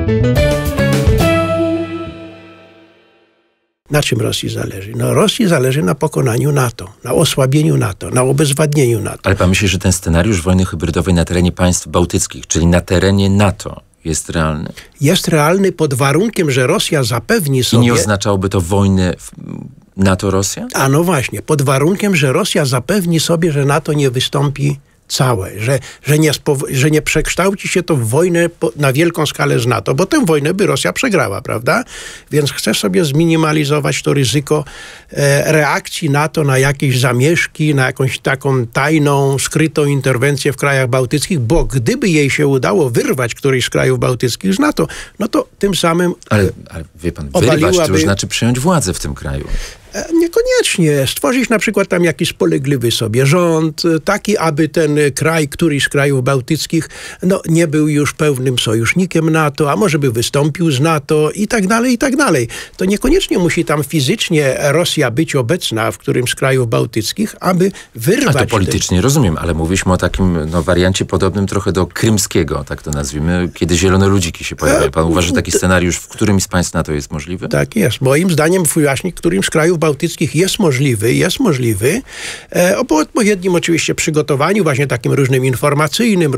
Na czym Rosji zależy? No Rosji zależy na pokonaniu NATO, na osłabieniu NATO, na obezwładnieniu NATO. Ale pan myśli, że ten scenariusz wojny hybrydowej na terenie państw bałtyckich, czyli na terenie NATO, jest realny? Jest realny pod warunkiem, że Rosja zapewni sobie... I nie oznaczałoby to wojny NATO-Rosja? A no właśnie, pod warunkiem, że Rosja zapewni sobie, że NATO nie wystąpi całe, że nie przekształci się to w wojnę na wielką skalę z NATO, bo tę wojnę by Rosja przegrała, prawda? Więc chce sobie zminimalizować to ryzyko reakcji NATO na jakieś zamieszki, na jakąś taką tajną, skrytą interwencję w krajach bałtyckich, bo gdyby jej się udało wyrwać któryś z krajów bałtyckich z NATO, no to tym samym ale wie pan, wyrwać to już znaczy przejąć władzę w tym kraju. Niekoniecznie. Stworzyć na przykład tam jakiś spolegliwy sobie rząd, taki, aby ten kraj, któryś z krajów bałtyckich, no nie był już pełnym sojusznikiem NATO, a może by wystąpił z NATO i tak dalej, i tak dalej. To niekoniecznie musi tam fizycznie Rosja być obecna w którymś z krajów bałtyckich, aby wyrwać... A to politycznie rozumiem, ale mówiliśmy o takim wariancie podobnym trochę do krymskiego, tak to nazwijmy, kiedy zielone ludziki się pojawiają. Pan uważa, że taki scenariusz w którymś z państw NATO jest możliwy? Tak jest. Moim zdaniem właśnie którymś z krajów bałtyckich jest możliwy, po odpowiednim oczywiście przygotowaniu, właśnie takim różnym informacyjnym,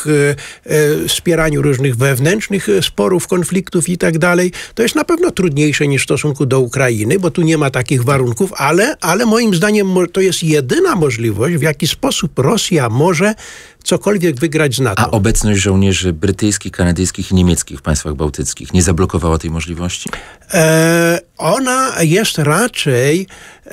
wspieraniu różnych wewnętrznych sporów, konfliktów i tak dalej. To jest na pewno trudniejsze niż w stosunku do Ukrainy, bo tu nie ma takich warunków, ale moim zdaniem to jest jedyna możliwość, w jaki sposób Rosja może cokolwiek wygrać z NATO. A obecność żołnierzy brytyjskich, kanadyjskich i niemieckich w państwach bałtyckich nie zablokowała tej możliwości? Ona jest raczej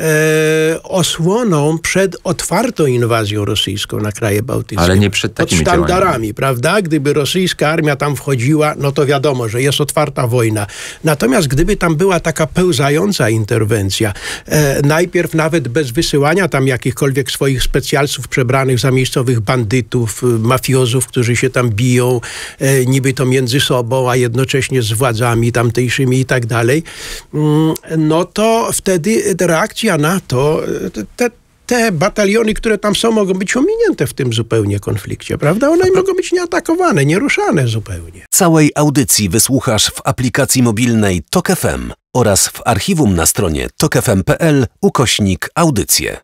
osłoną przed otwartą inwazją rosyjską na kraje bałtyckie. Ale nie przed takimi pod sztandarami, prawda? Gdyby rosyjska armia tam wchodziła, no to wiadomo, że jest otwarta wojna. Natomiast gdyby tam była taka pełzająca interwencja, najpierw nawet bez wysyłania tam jakichkolwiek swoich specjalców przebranych za miejscowych bandytów, mafiozów, którzy się tam biją, niby to między sobą, a jednocześnie z władzami tamtejszymi i tak dalej, no to wtedy reakcja NATO, te bataliony, które tam są, mogą być ominięte w tym zupełnie konflikcie, prawda? One mogą być nieatakowane, nieruszane zupełnie. Całej audycji wysłuchasz w aplikacji mobilnej TOK FM oraz w archiwum na stronie tokfm.pl/audycje.